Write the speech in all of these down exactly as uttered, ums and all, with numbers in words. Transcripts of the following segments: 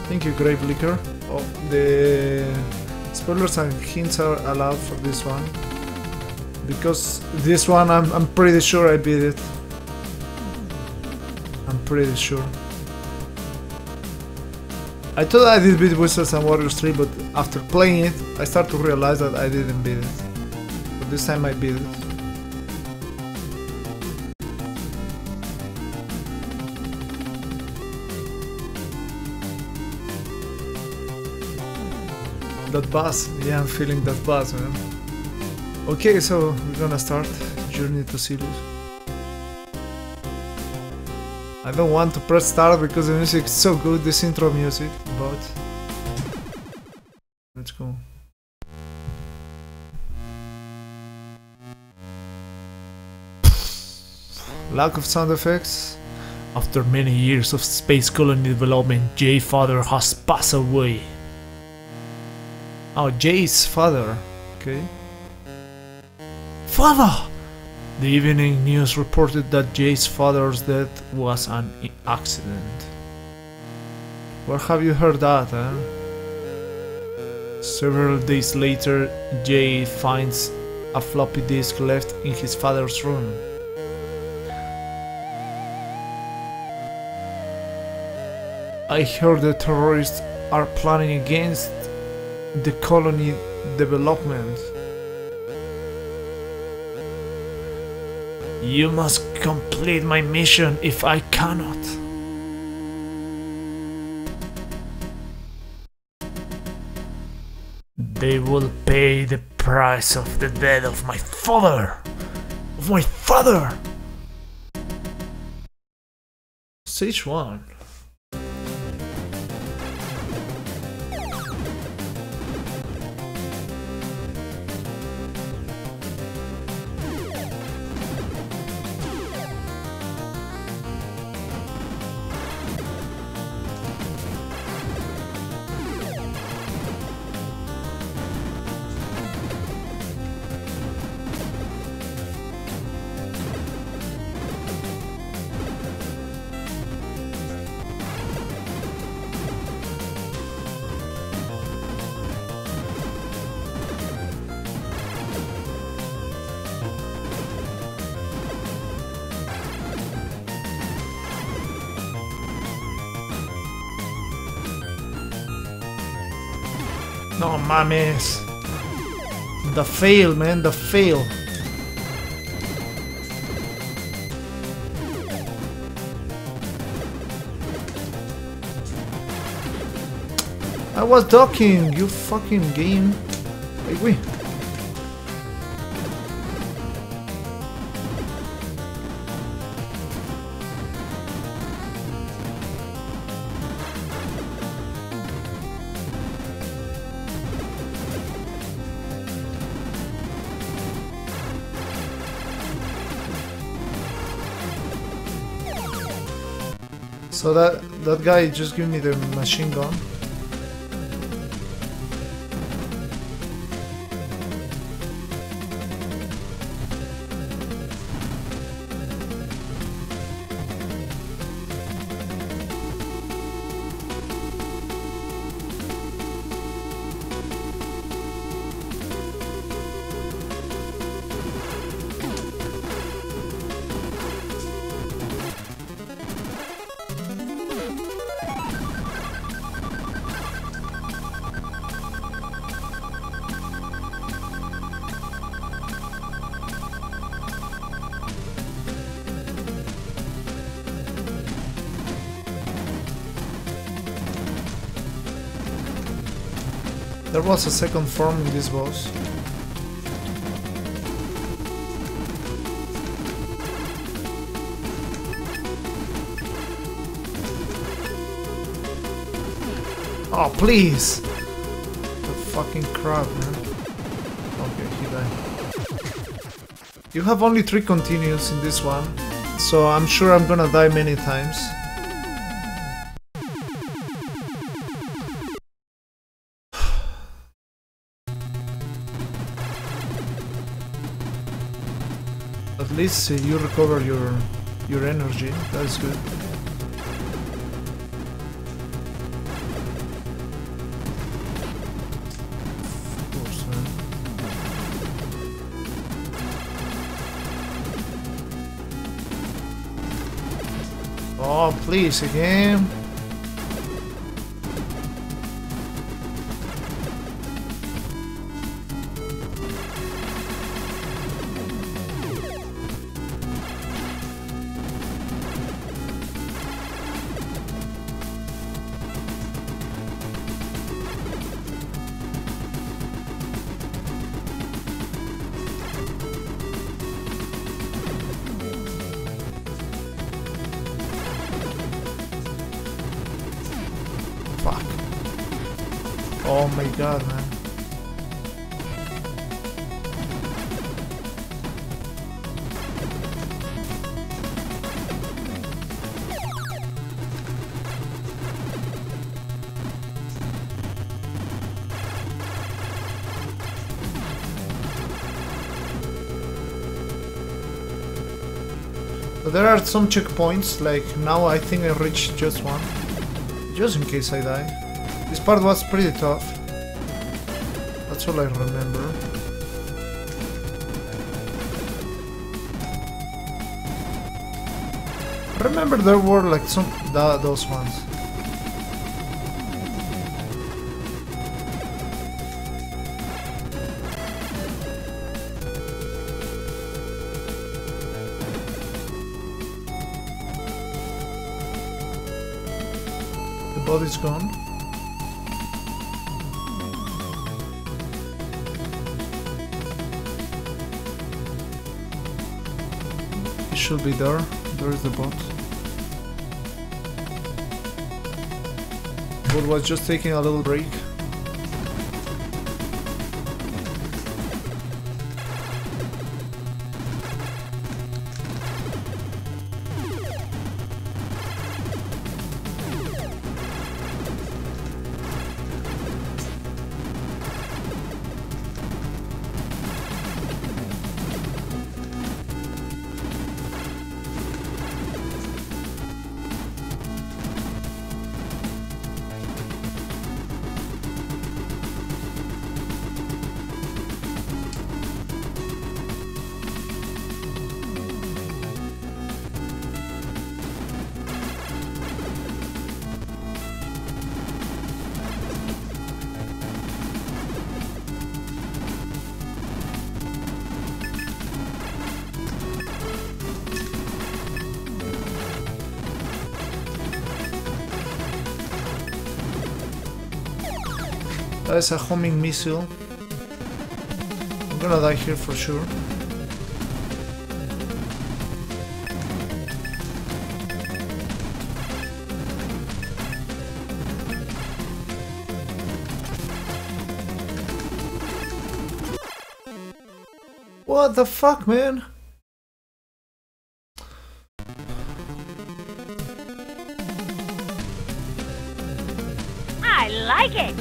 Thank you, Grave Liquor. Oh, the spoilers and hints are allowed for this one. Because this one, I'm, I'm pretty sure I beat it. I'm pretty sure. I thought I did beat Wizards and Warriors three, but after playing it, I start to realize that I didn't beat it. But this time I beat it. That buzz, yeah, I'm feeling that buzz, man. Okay, so we're gonna start Journey to Silius. I don't want to press start because the music is so good, this intro music, but let's go. Lack of sound effects. After many years of space colony development, Jay's father has passed away. Oh, Jay's father, okay. Father! The evening news reported that Jay's father's death was an accident. Where have you heard that, eh? Several days later, Jay finds a floppy disk left in his father's room. I heard the terrorists are planning against the colony development. You must complete my mission if I cannot. They will pay the price of the death of my father! Of my father! Stage one. No mames. The fail, man, the fail. I was docking, you fucking game. Like we. So that that guy just gave me the machine gun. There was a second form in this boss. Oh, please! The fucking crap, man. Okay, he died. You have only three continues in this one, so I'm sure I'm gonna die many times. At least uh, you recover your your energy. That's good. Oh, please, again. Oh my god, man. But there are some checkpoints, like now I think I reached just one. Just in case I die. This part was pretty tough. That's all I remember. I remember there were like some th those ones. The body's gone. Should be there. There is the bot. Bot was just taking a little break. That is a homing missile. I'm gonna die here for sure. What the fuck, man? I like it!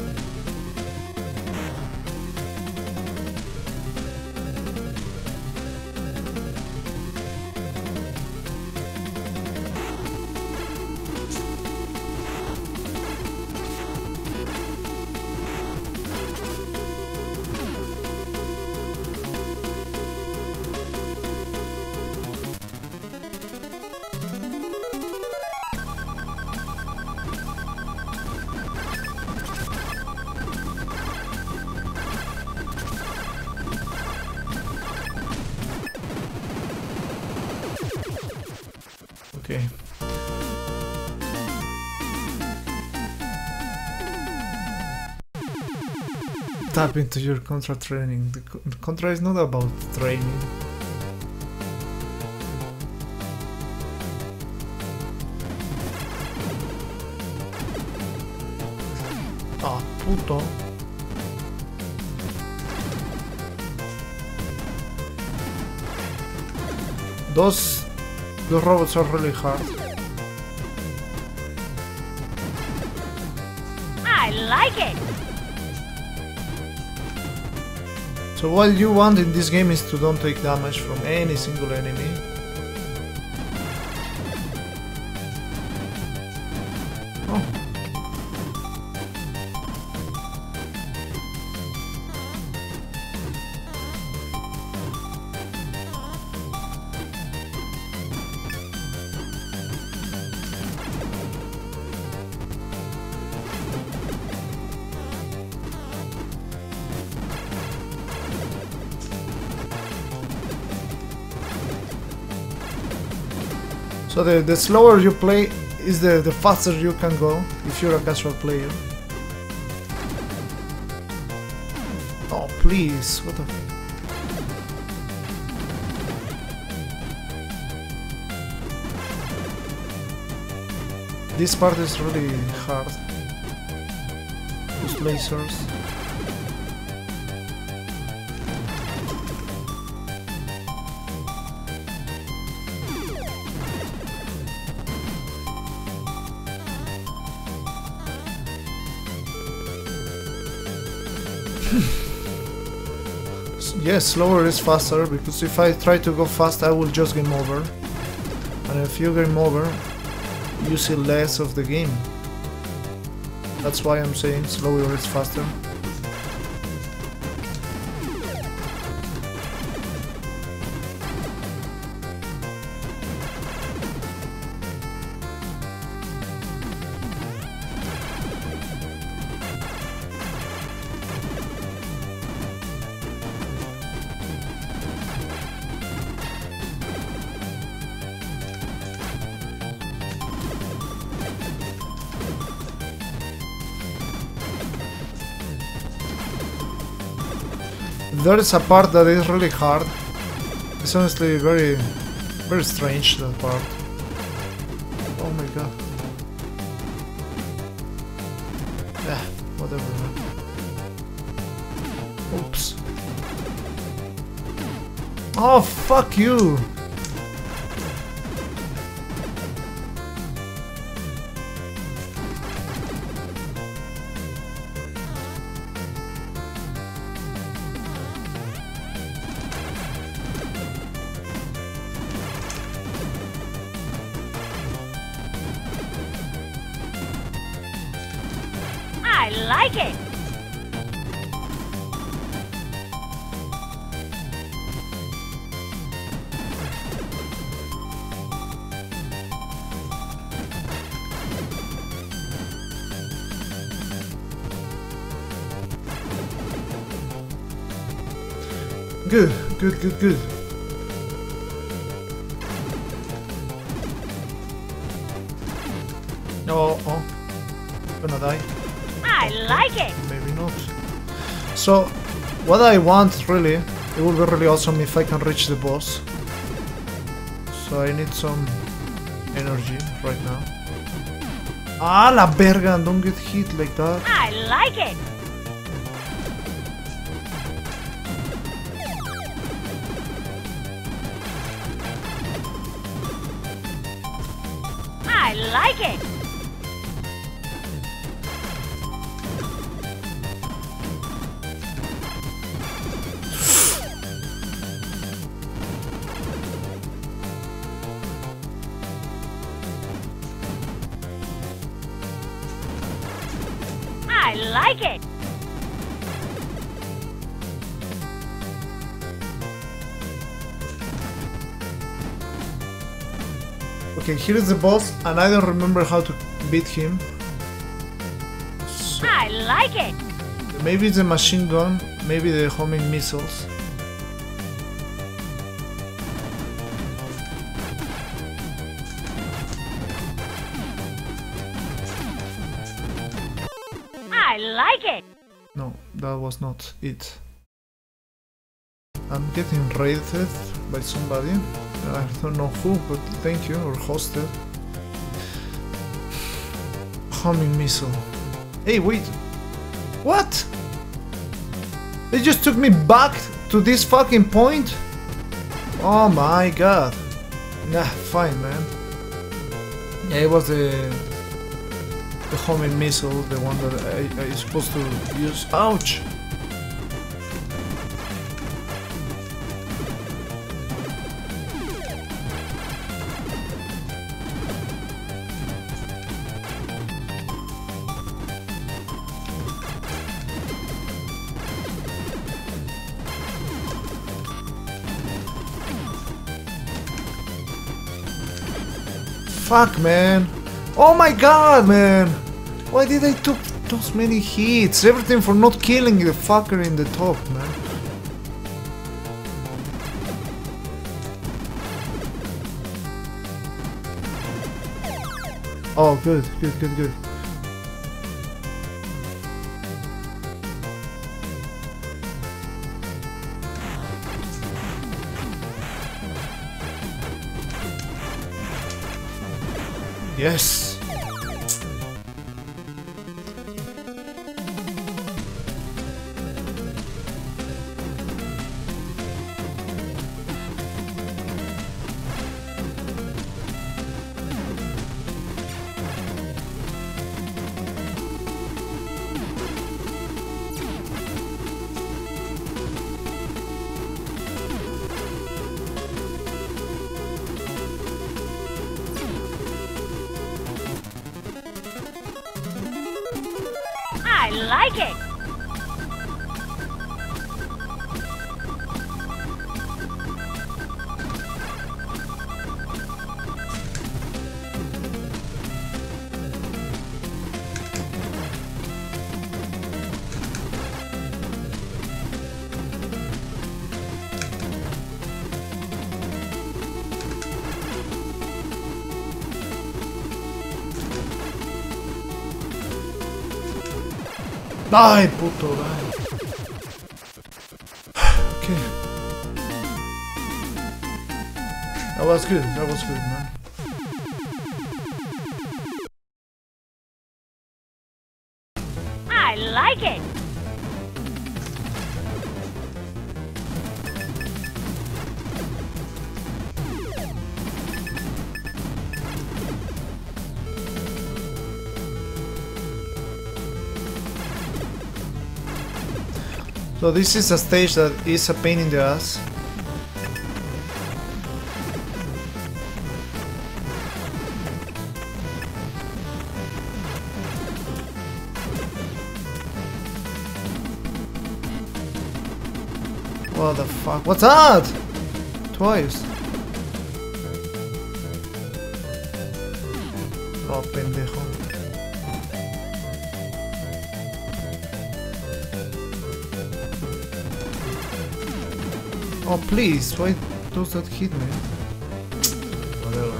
Okay. Tap into your Contra training. The Contra is not about training. Ah, puto. Those, those robots are really hard. I like it! So what you want in this game is to don't take damage from any single enemy. Oh. So the, the slower you play is the, the faster you can go if you're a casual player. Oh please, what the... This part is really hard. Those lasers. Yes, slower is faster, because if I try to go fast I will just game over. And if you game over, you see less of the game. That's why I'm saying slower is faster. There is a part that is really hard. It's honestly very, very strange, that part. Oh my god. Yeah, whatever, man. Oops. Oh, fuck you! I like it. Good, good, good, good. Oh, oh. Gonna die. I like it. Maybe not. So, what I want really, it would be really awesome if I can reach the boss. So I need some energy right now. Ah, la verga, don't get hit like that. I like it. I like it. I like it. Okay, here is the boss, and I don't remember how to beat him. So I like it. maybe it's the machine gun, maybe the homing missiles. I like it. No, that was not it. I'm getting raided by somebody. I don't know who, but thank you, or hosted. Homing missile. Hey, wait. What? They just took me back to this fucking point? Oh my god. Nah, fine, man. Yeah, it was the the homing missile, the one that I, I supposed to use. Ouch! Fuck, man. Oh my god, man. Why did I took those many hits? Everything for not killing the fucker in the top, man. Oh, good, good, good, good. Yes. I like it. Ay, puto, ay. Okay. That was good, that was good, man. I like it. So this is a stage that is a pain in the ass. What the fuck? What's that? Twice. Oh, pendejo. Oh, please, why does that hit me? Whatever.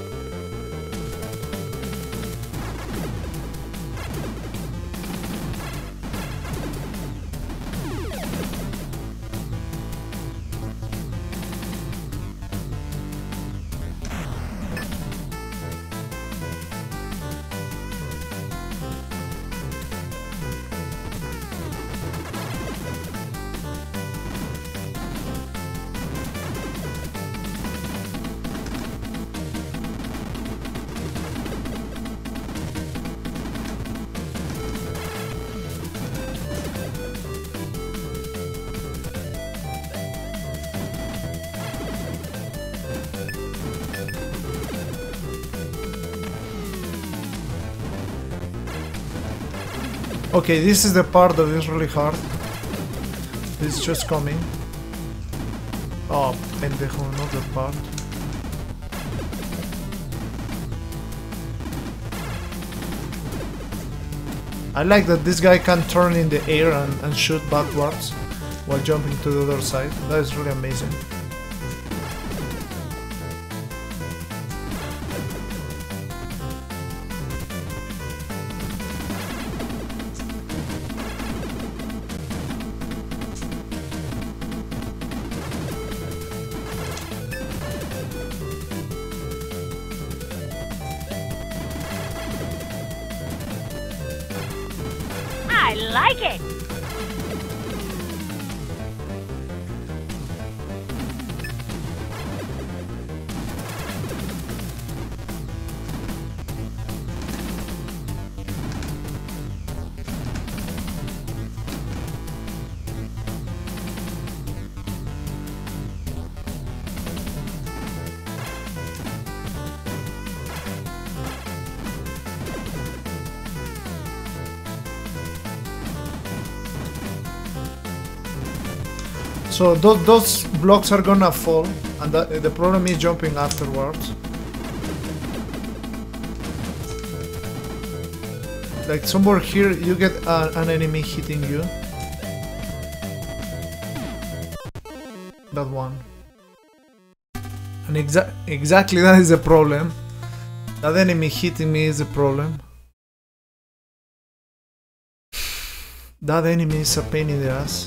Okay, this is the part that is really hard. It's just coming. Oh, pendejo, not that part. I like that this guy can turn in the air and, and shoot backwards while jumping to the other side. That is really amazing. I like it. So th those blocks are gonna fall, and that, the problem is jumping afterwards. Like somewhere here, you get a, an enemy hitting you. That one. And exa exactly that is the problem. That enemy hitting me is a problem. That enemy is a pain in the ass.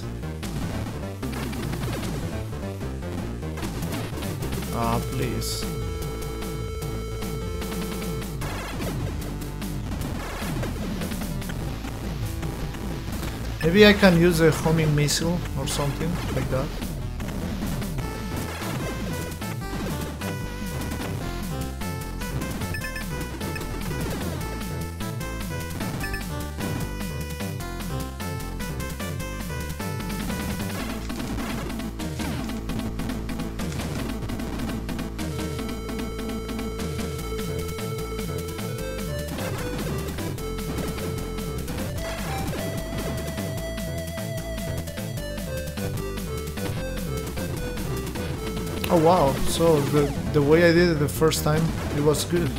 Ah, please. Maybe I can use a homing missile or something like that. Oh wow, so the, the way I did it the first time, it was good.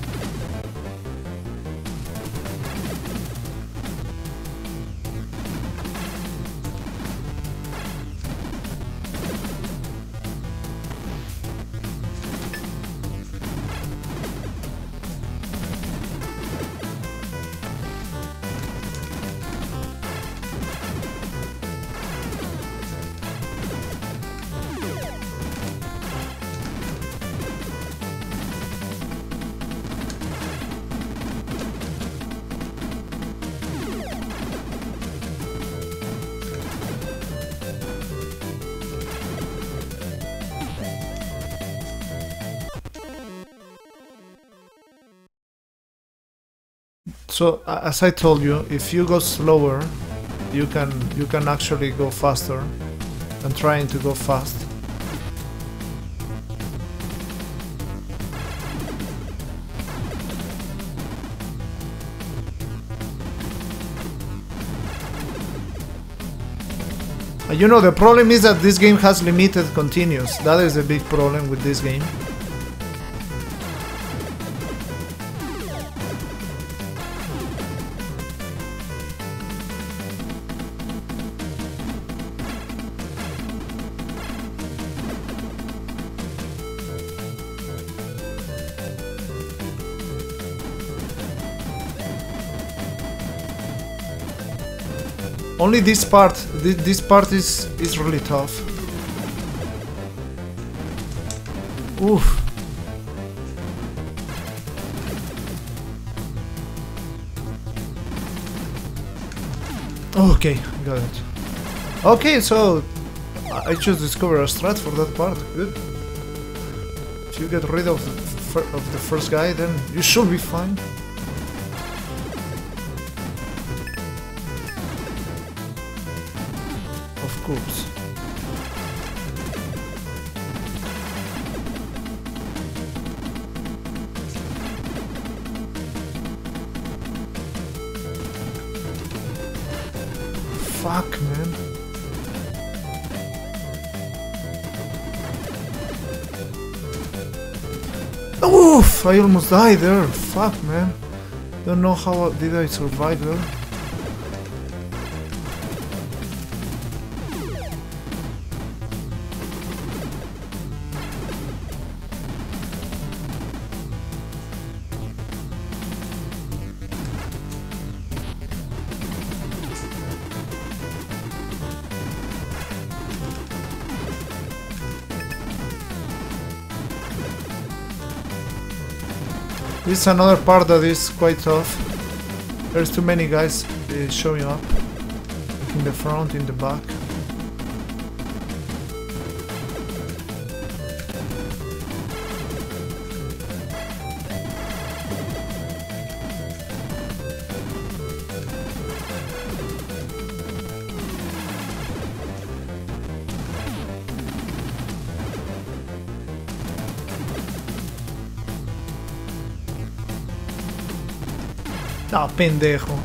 So as I told you, if you go slower, you can you can actually go faster than trying to go fast. You know, the problem is that this game has limited continues. That is a big problem with this game. Only this part, this, this part is, is really tough. Oof. Okay, got it. Okay, so I just discovered a strat for that part. Good. If you get rid of the, of the first guy, then you should be fine. Of course. Fuck, man. Oof! I almost died there. Fuck, man. Don't know how did I survive there. This is another part that is quite tough. There's too many guys uh, showing up. In the front, in the back. Ah, pendejo.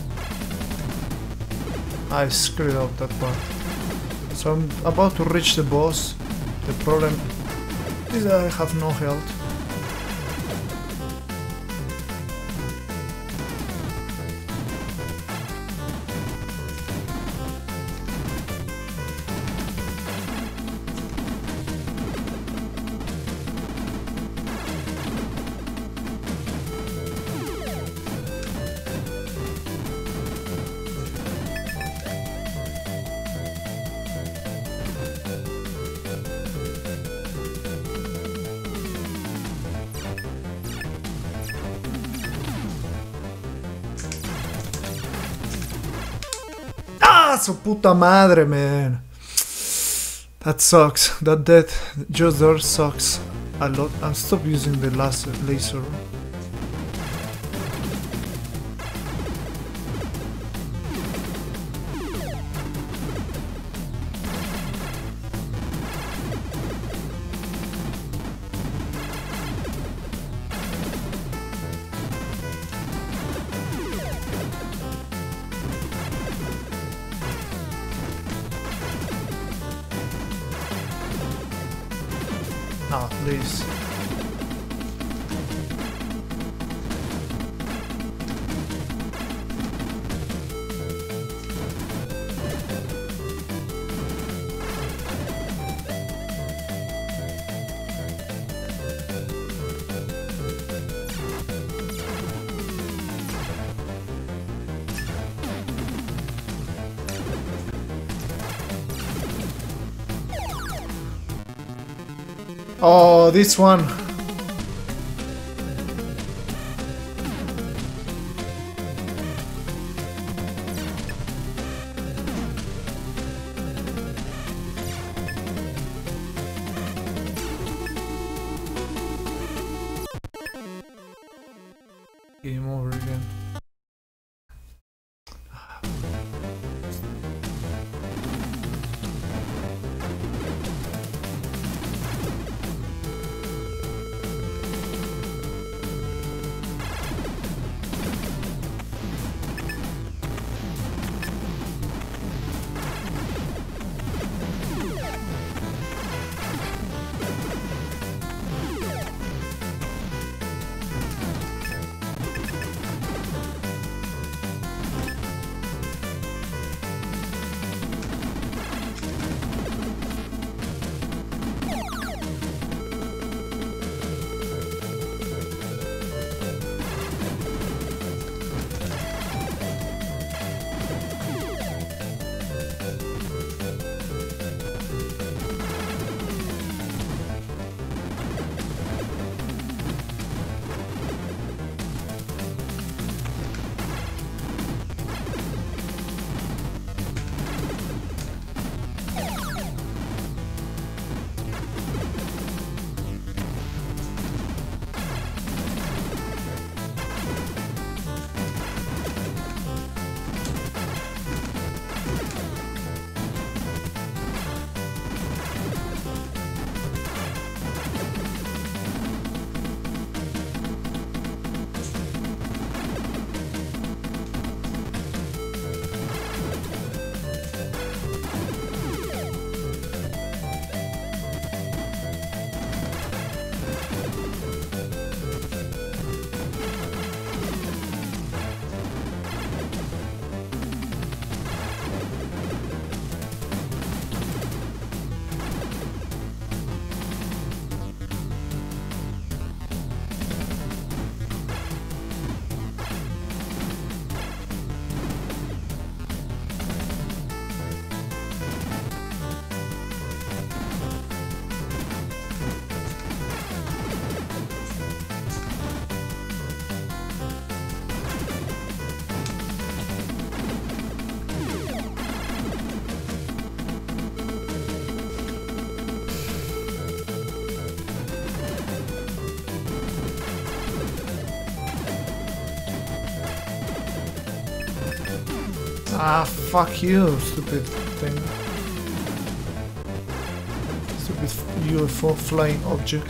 I screwed up that part. So I'm about to reach the boss. The problem is that I have no health. Ah, su puta madre, man. That sucks. That death just there sucks a lot. I'll stop using the laser. laser. No, please. Oh, this one. Game over again. Ah, fuck you, stupid thing. Stupid U F O flying object.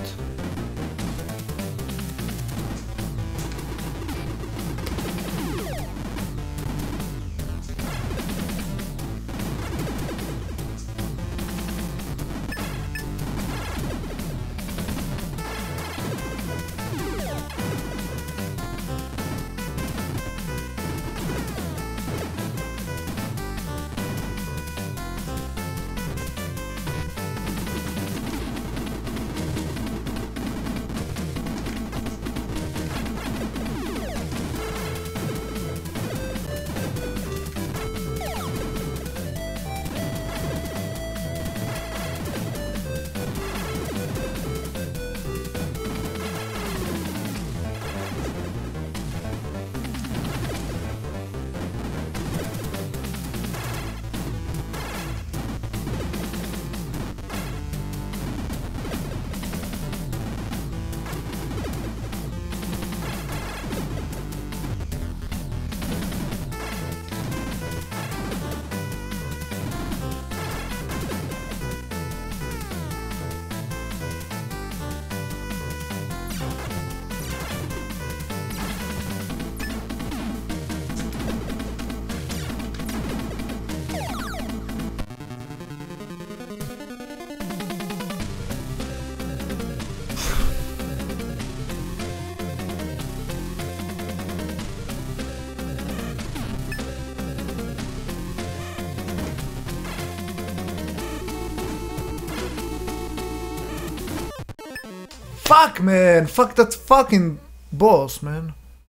Fuck, man! Fuck that fucking boss, man.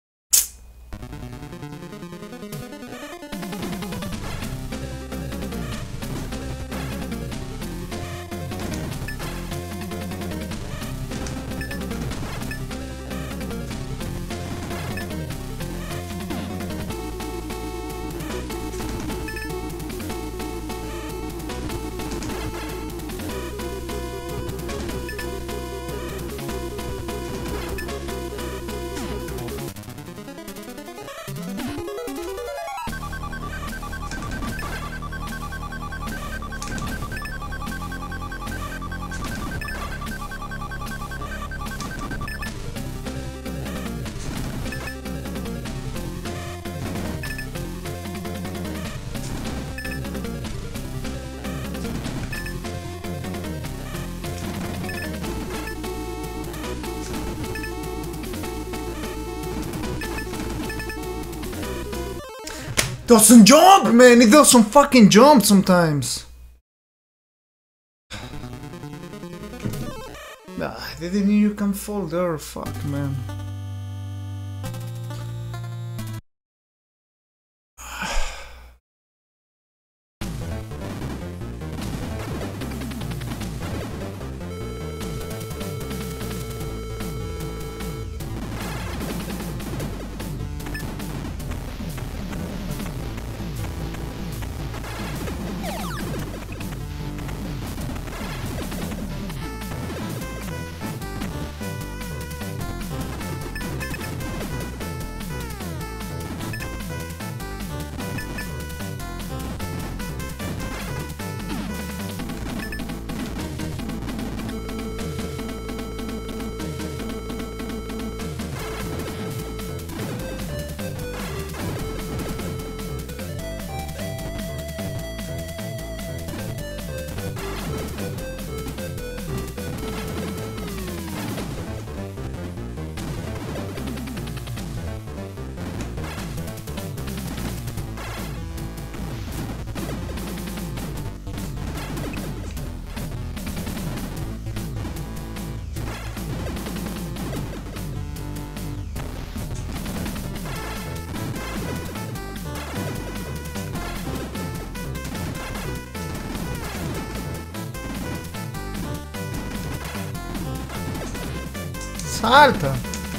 Doesn't jump, man! It doesn't fucking jump sometimes! Ah, didn't you can fall there, fuck, man. Salta!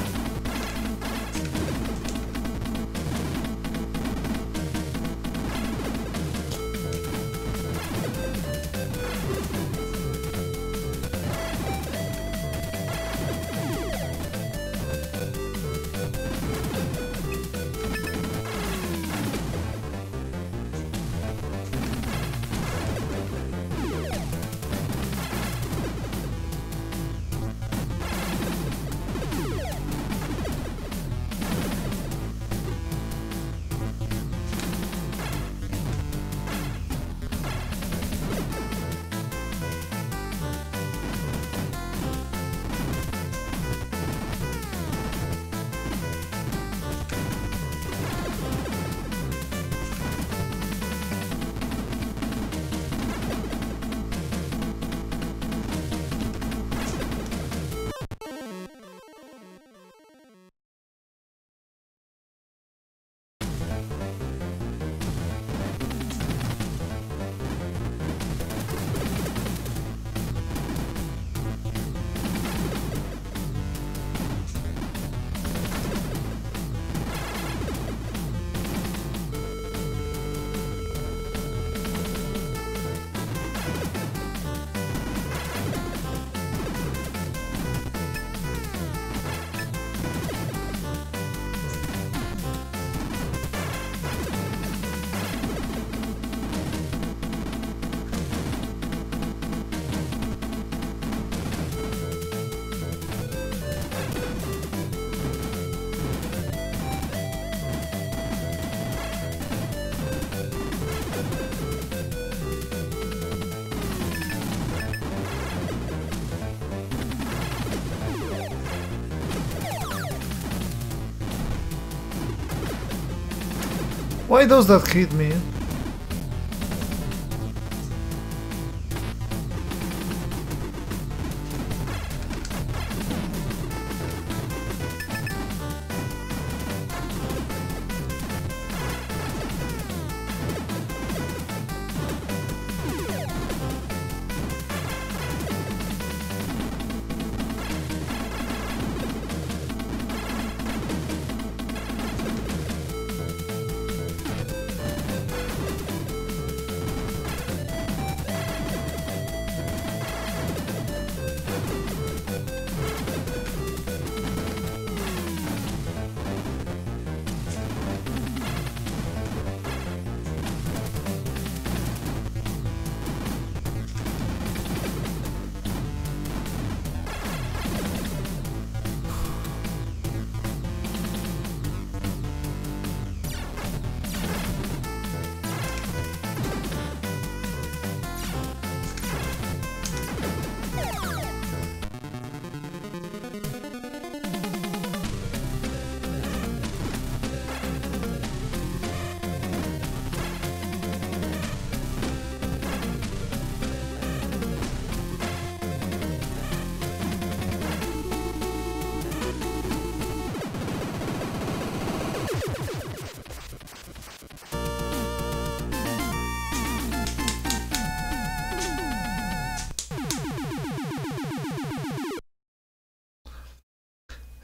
Why does that hit me?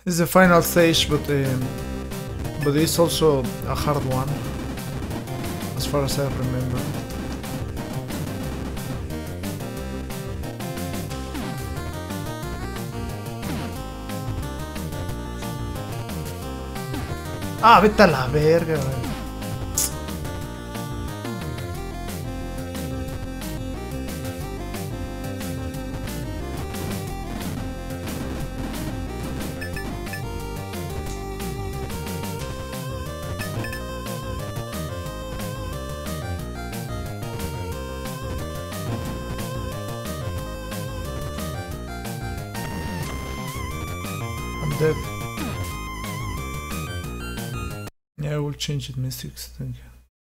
It's the final stage, but um, but it's also a hard one, as far as I remember. Ah, vete a la verga, güey. I'm dead. Yeah, I will change it, Mystics, thank you.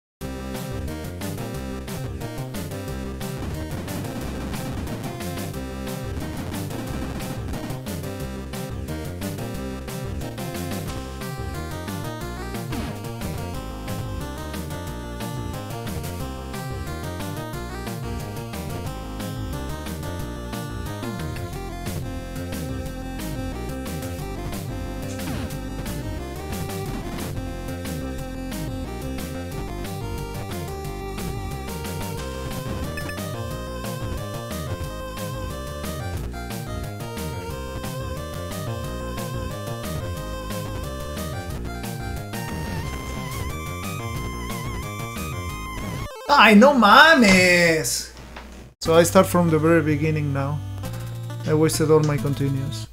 Ay, no mames! So I start from the very beginning now. I wasted all my continues.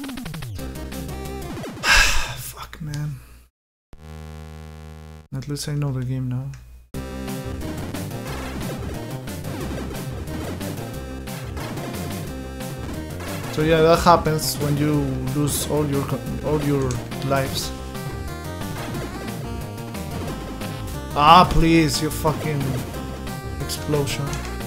Fuck, man. At least I know the game now. So yeah, that happens when you lose all your all your lives. Ah, please, you fucking explosion.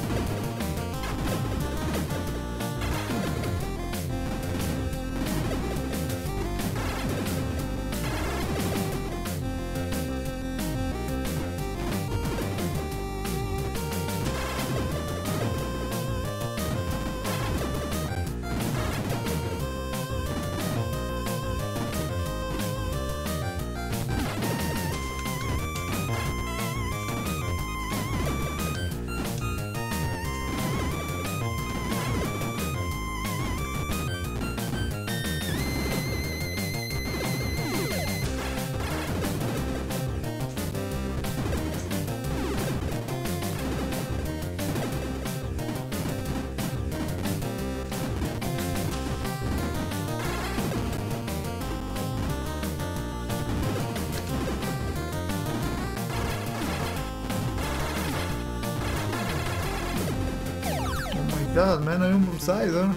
God, man, I almost died, huh?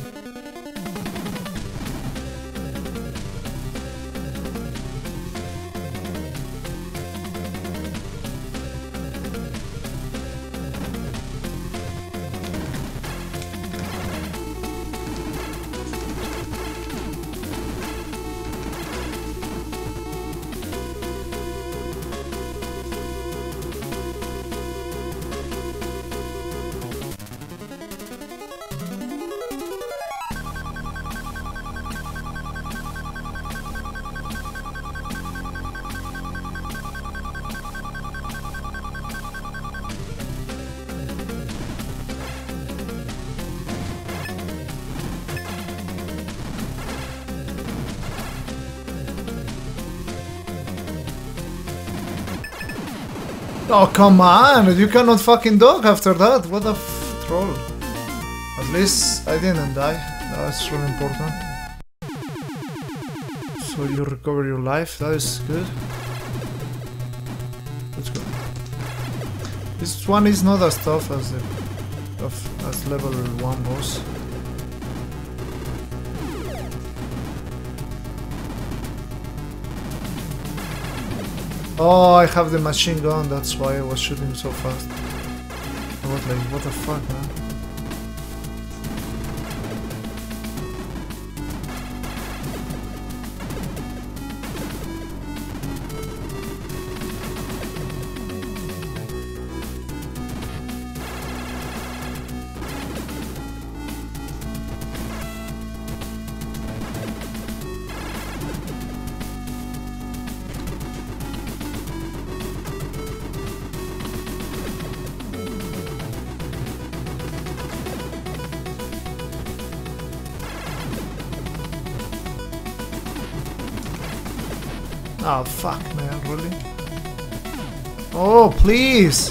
Oh, come on! You cannot fucking dog after that! What a f troll. At least I didn't die. That's really important. So you recover your life, that is good. Let's go. This one is not as tough as the of, as level one boss. Oh, I have the machine gun, that's why I was shooting so fast. I was like, what the fuck, man? Oh, fuck, man, really? Oh, please!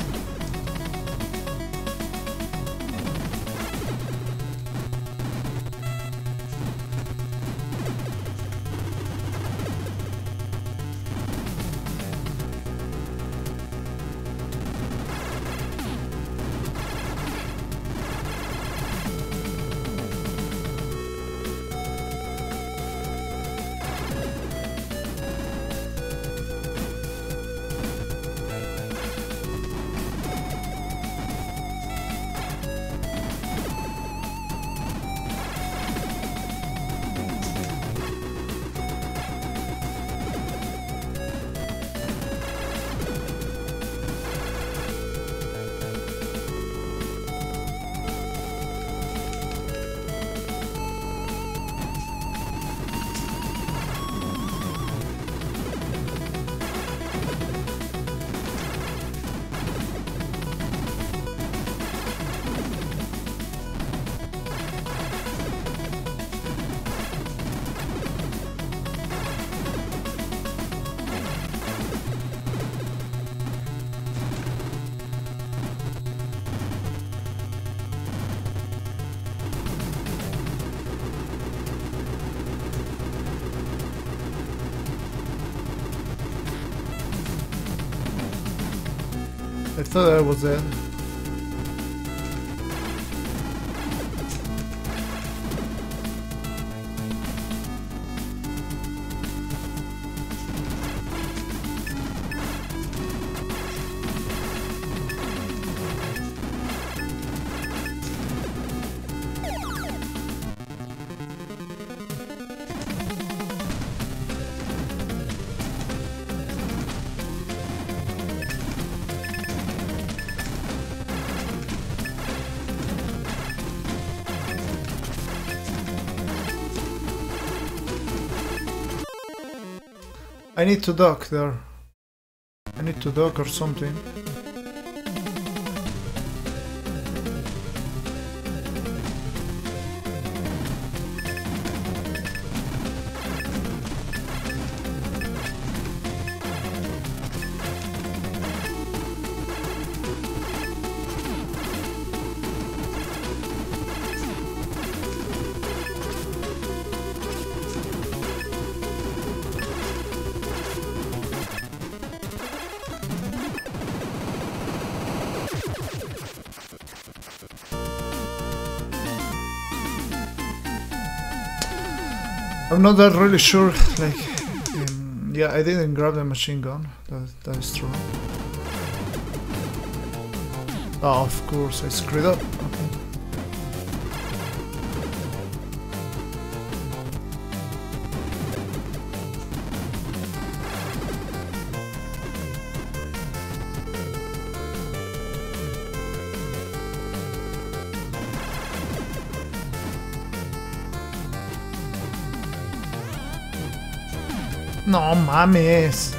I thought I was dead. I need to dock there. I need to dock or something. I'm not that really sure, like, um, yeah, I didn't grab the machine gun, that, that is true. Oh, of course, I screwed up. Okay. No mames.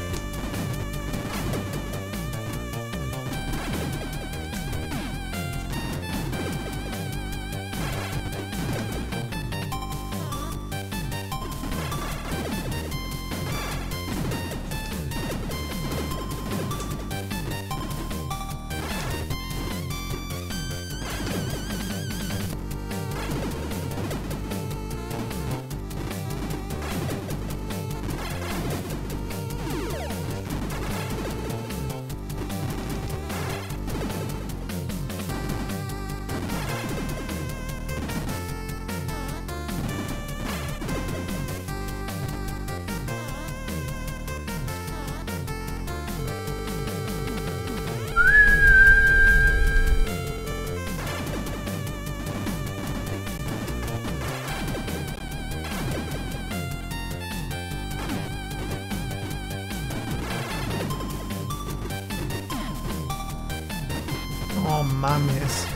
Oh mames.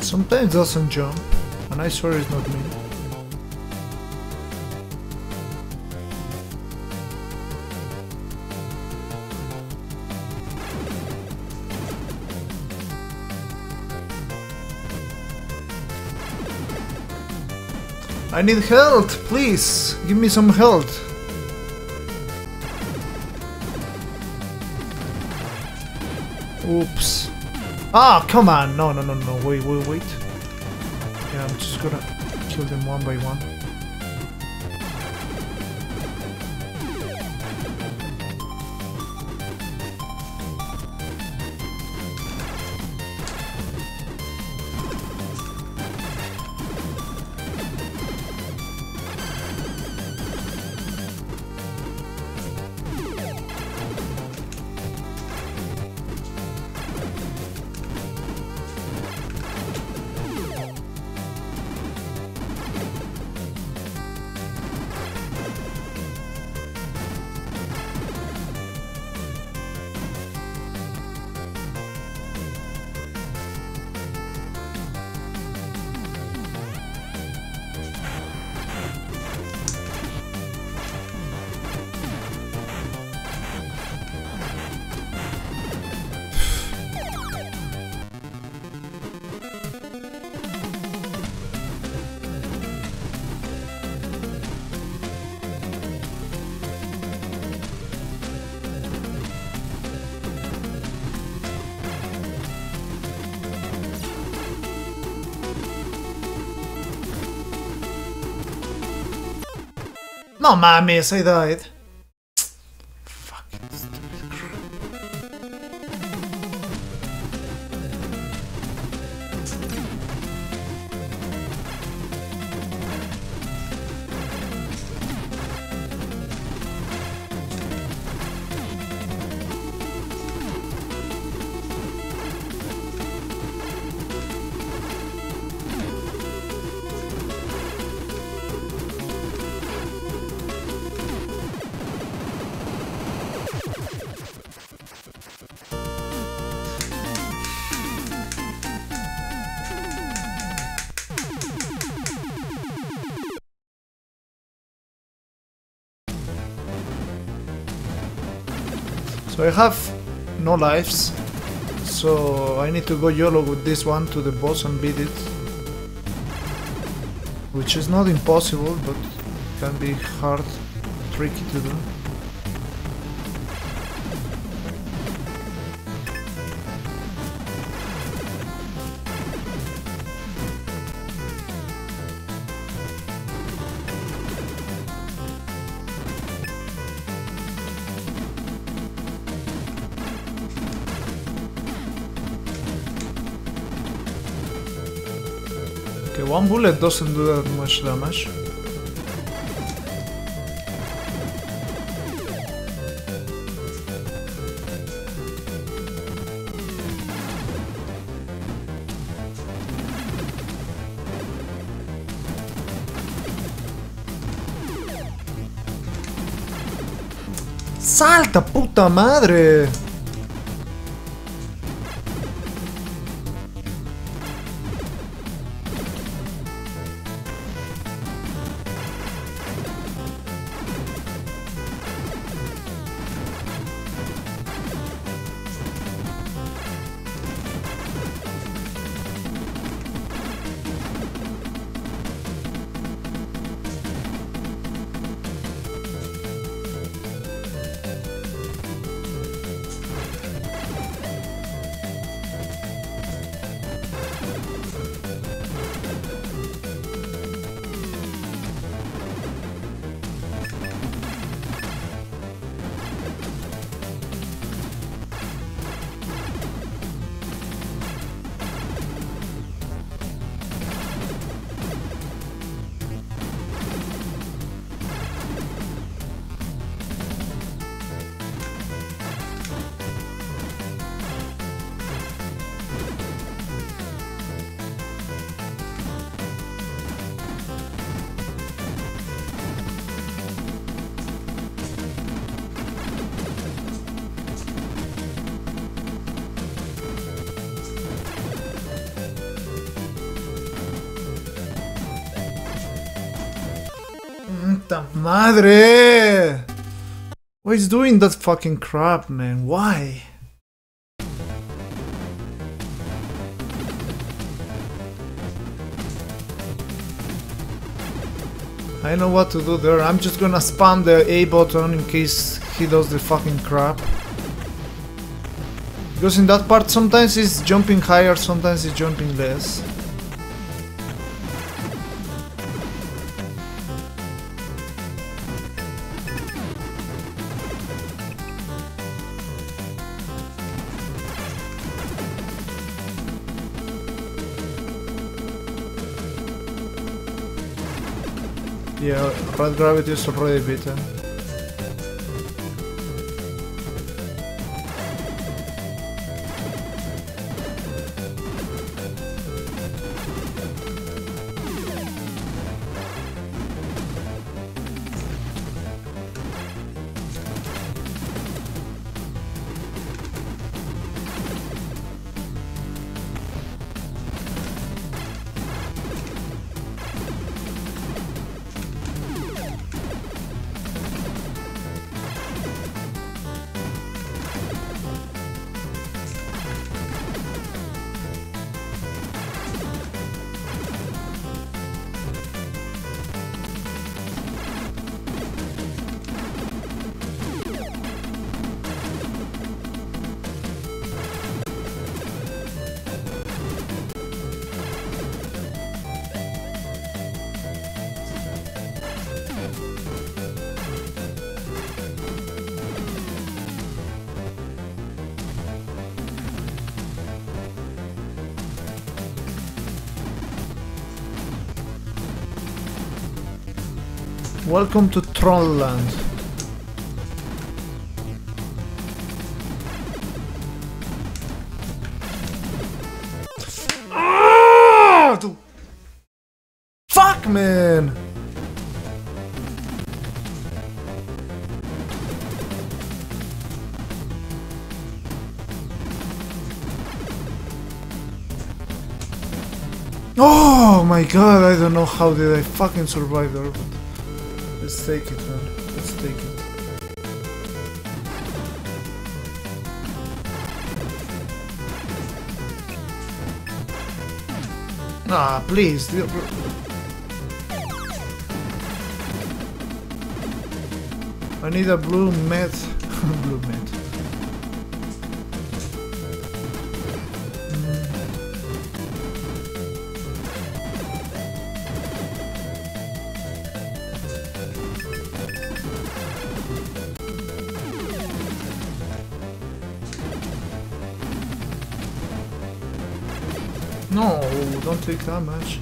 Sometimes doesn't jump, and I swear it's not me. I need health, please! Give me some health! Oops. Ah, come on! No, no, no, no, wait, wait, wait. Yeah, I'm just gonna kill them one by one. No mames, I died. Fucking stupid crap. So I have no lives, so I need to go YOLO with this one to the boss and beat it. Which is not impossible, but can be hard, tricky to do. Okay, one bullet doesn't do that much damage. ¡Salta, puta madre! Puta madre! Why is doing that fucking crap, man? Why? I know what to do there. I'm just gonna spam the A button in case he does the fucking crap. Because in that part sometimes he's jumping higher, sometimes he's jumping less. Yeah, red gravity is already beaten. Welcome to Trollland. Ah, dude. Fuck, man. Oh my god, I don't know how did I fucking survive there, but let's take it, man. Let's take it. Ah, please. I need a blue mat. Blue mat. No, don't take that much.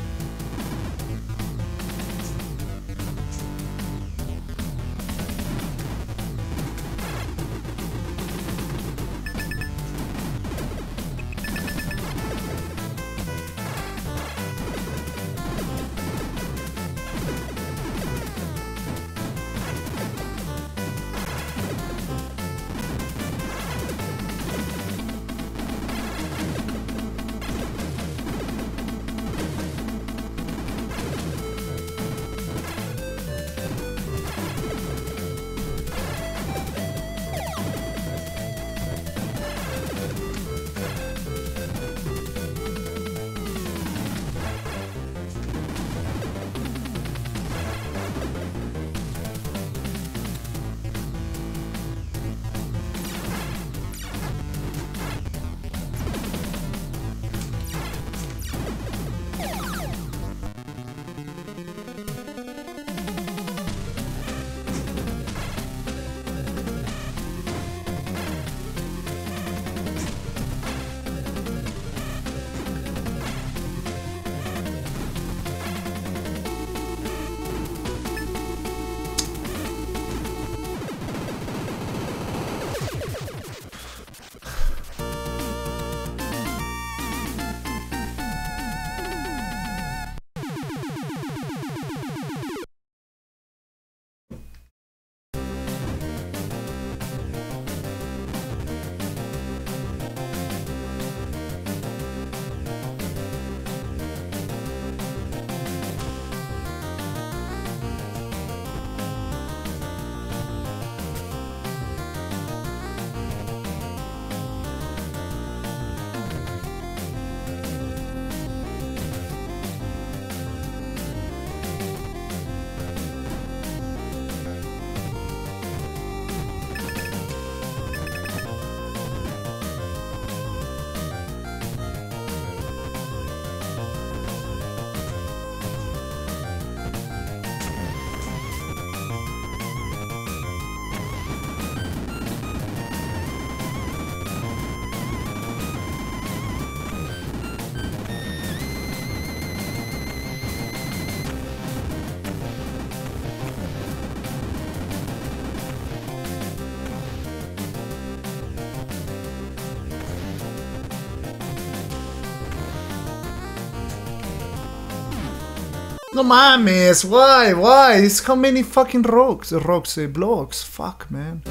No mames, why? Why? It's how many fucking rocks, rocks, uh, blocks? Fuck, man.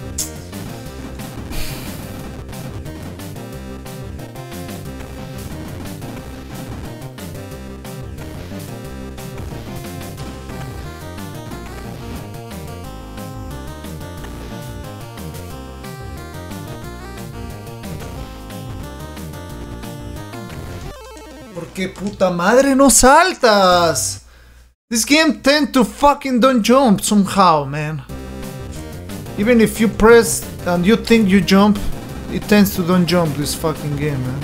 ¿Por qué puta madre no saltas? This game tends to fucking don't jump somehow, man. Even if you press and you think you jump, it tends to don't jump this fucking game, man.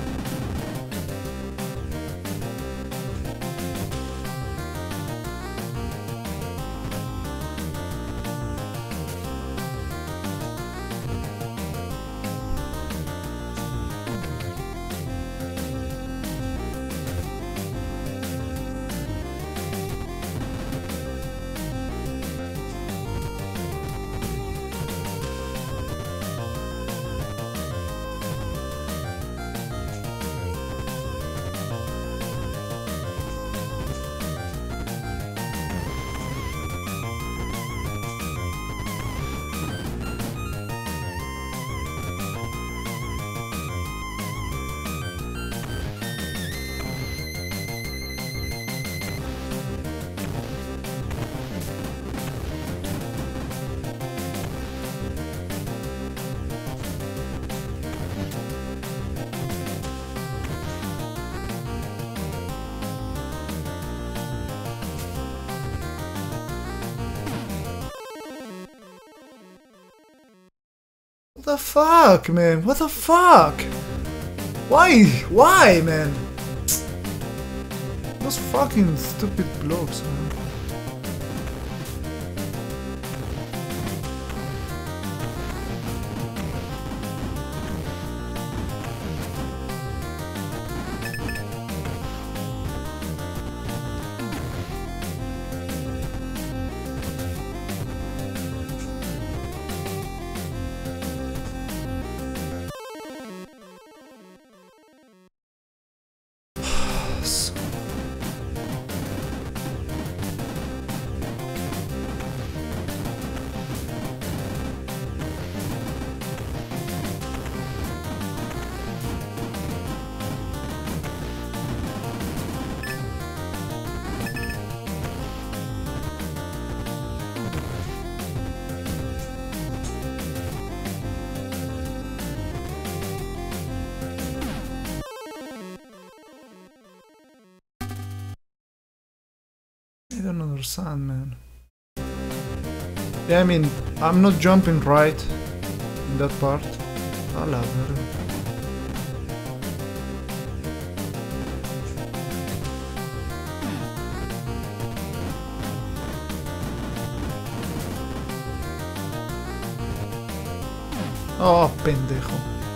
What the fuck, man? What the fuck? Why? Why, man? Those fucking stupid blocks, man. I don't understand, man. Yeah, I mean, I'm not jumping right in that part. A la verga. Oh, pendejo.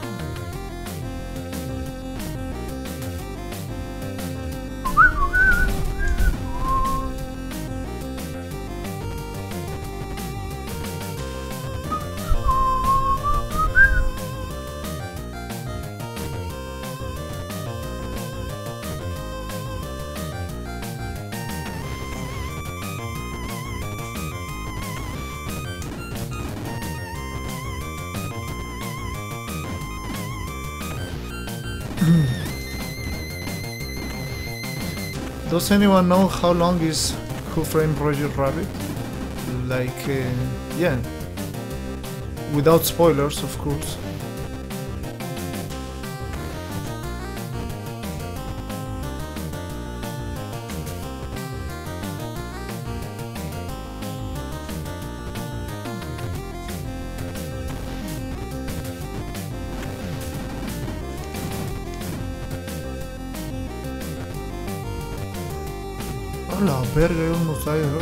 Does anyone know how long is Who Framed Roger Rabbit? Like, uh, yeah, without spoilers, of course. A la verga, yo no sabía, ¿no?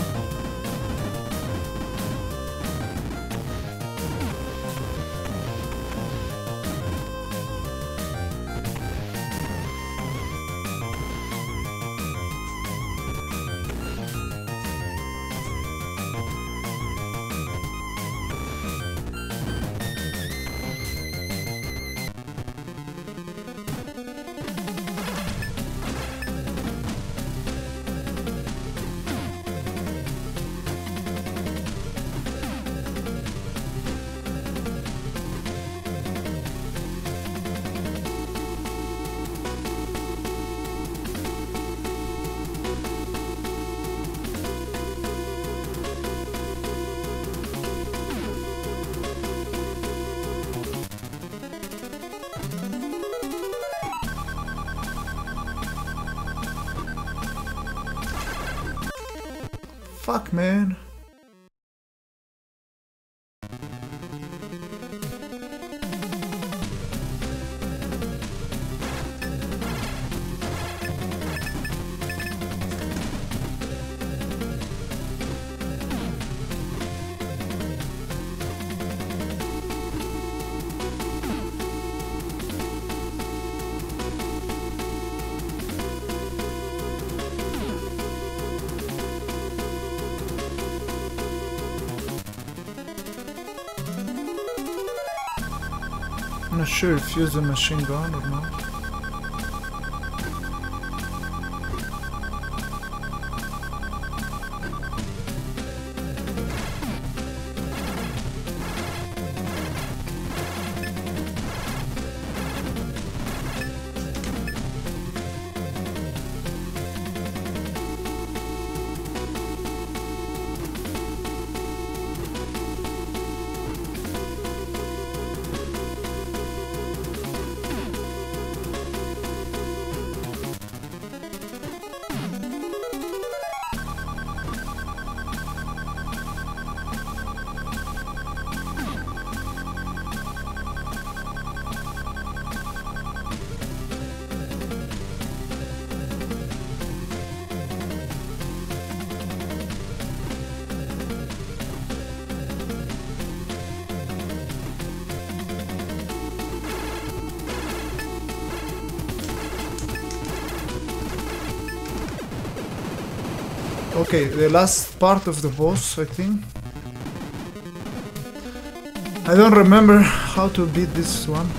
fuck, man? I'm not sure if use a machine gun or not. Okay, the last part of the boss, I think. I don't remember how to beat this one.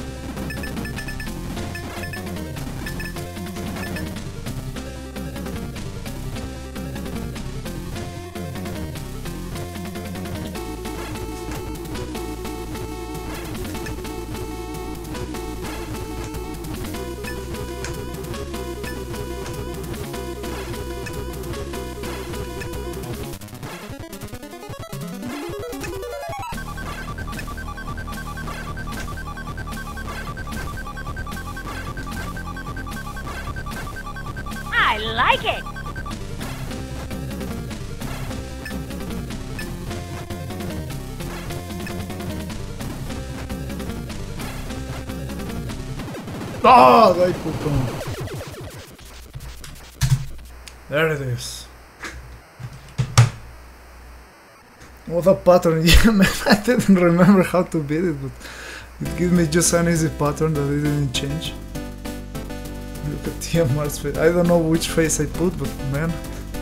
I like it. Ah, dai puto. There it is. What a pattern. Yeah, man, I didn't remember how to beat it, but it gave me just an easy pattern that it didn't change. Look at T M R's face. I don't know which face I put, but man.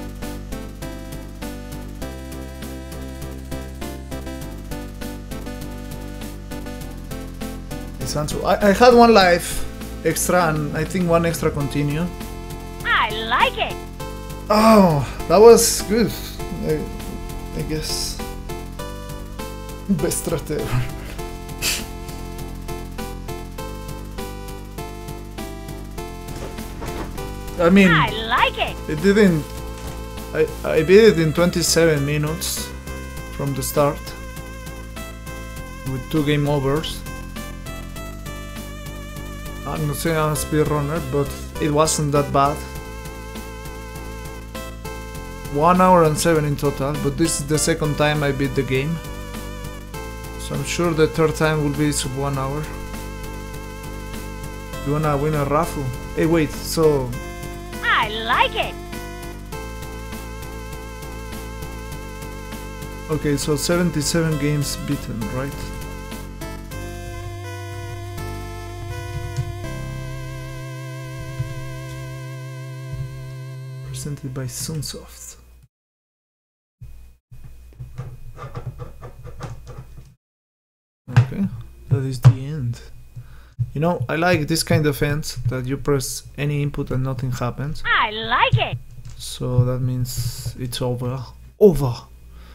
This answer. I, I had one life extra and I think one extra continue. I like it. Oh, that was good. I, I guess. Best strat ever. I mean, I like it. It didn't. I I beat it in twenty-seven minutes from the start with two game overs. I'm not saying I'm a speedrunner, but it wasn't that bad. One hour and seven in total, but this is the second time I beat the game, so I'm sure the third time will be sub one hour. You wanna win a raffle? Hey, wait. So. I like it. Okay, so seventy-seven games beaten, right? Presented by Sunsoft. Okay, that is the end. You know, I like this kind of ends that you press any input and nothing happens. I like it. So that means it's over. Over.